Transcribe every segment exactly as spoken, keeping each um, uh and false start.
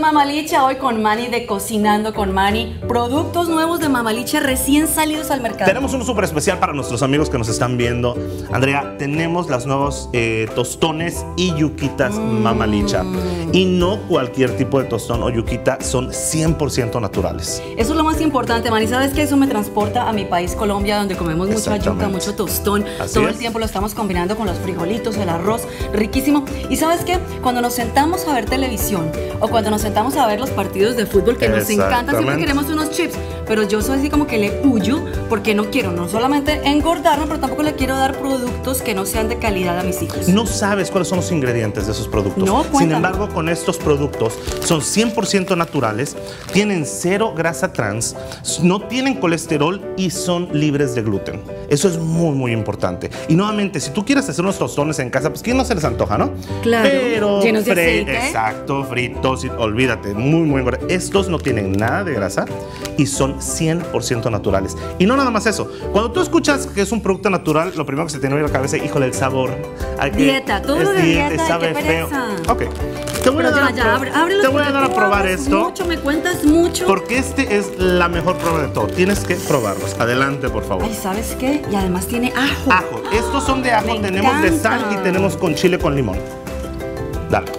Mamalicha, hoy con Manny de Cocinando con Manny. Productos nuevos de Mamalicha recién salidos al mercado. Tenemos uno súper especial para nuestros amigos que nos están viendo. Andrea, tenemos los nuevos eh, tostones y yuquitas mm. Mamalicha. Y no cualquier tipo de tostón o yuquita, son cien por ciento naturales. Eso es lo más importante, Manny. ¿Sabes qué? Eso me transporta a mi país, Colombia, donde comemos mucha yuca, mucho tostón. Así Todo es. el tiempo lo estamos combinando con los frijolitos, el arroz, riquísimo. ¿Y sabes qué? Cuando nos sentamos a ver televisión o cuando nos sentamos a ver los partidos de fútbol que nos encanta, siempre queremos unos chips, pero yo soy así como que le huyo porque no quiero no solamente engordarme, pero tampoco le quiero dar productos que no sean de calidad a mis hijos. No sabes cuáles son los ingredientes de esos productos. No, Sin embargo, con estos productos son cien por ciento naturales, tienen cero grasa trans, no tienen colesterol y son libres de gluten. Eso es muy, muy importante. Y nuevamente, si tú quieres hacer unos tostones en casa, pues ¿quién no se les antoja, no? Claro, pero llenos de aceite. Exacto, fritos, olvídate, muy, muy bueno. Estos no tienen nada de grasa y son cien por ciento naturales. Y no nada más eso. Cuando tú escuchas que es un producto natural, lo primero que se te viene a la cabeza, híjole, el sabor. Hay que, dieta, todo lo de dieta, dieta, sabe qué feo. pereza. Ok. Te voy a dar, ya, ya, abre, te voy a, dar a probar esto. Mucho, me cuentas mucho. Porque este es la mejor prueba de todo. Tienes que probarlos. Adelante, por favor. Ay, ¿sabes qué? Y además tiene ajo. Ajo. Estos son de ajo. Me tenemos encanta. de sal y tenemos con chile con limón. Dale.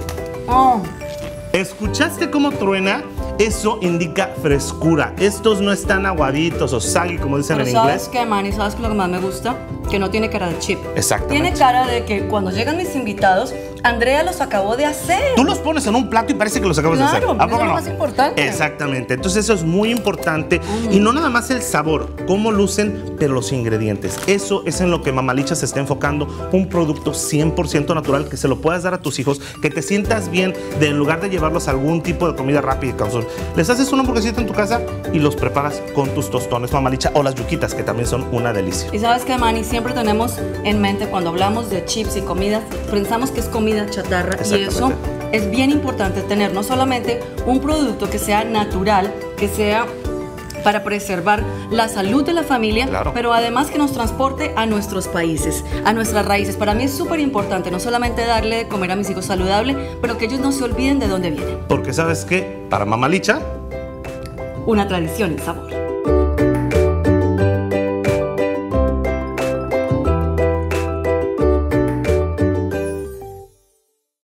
Oh. ¿Escuchaste cómo truena? Eso indica frescura. Estos no están aguaditos o soggy, como dicen Pero en ¿sabes inglés. qué, Manny? ¿Sabes qué es lo que más me gusta? Que no tiene cara de chip. Exactamente. Tiene cara de que cuando llegan mis invitados, Andrea los acabó de hacer. Tú los pones en un plato y parece que los acabas claro, de hacer. Claro, eso es lo más importante. Exactamente. Entonces eso es muy importante. Mm. Y no nada más el sabor, cómo lucen, pero los ingredientes. Eso es en lo que Mamalicha se está enfocando. Un producto cien por ciento natural que se lo puedas dar a tus hijos, que te sientas bien, de en lugar de llevarlos a algún tipo de comida rápida. Les haces una hamburguesita en tu casa y los preparas con tus tostones Mamalicha o las yuquitas, que también son una delicia. Y sabes que, Manny, siempre tenemos en mente cuando hablamos de chips y comidas, pensamos que es comida chatarra, y eso es bien importante tener no solamente un producto que sea natural, que sea para preservar la salud de la familia, claro, pero además que nos transporte a nuestros países, a nuestras raíces. Para mí es súper importante no solamente darle de comer a mis hijos saludable, pero que ellos no se olviden de dónde vienen. Porque ¿sabes qué? Para Mamalicha, una tradición y sabor.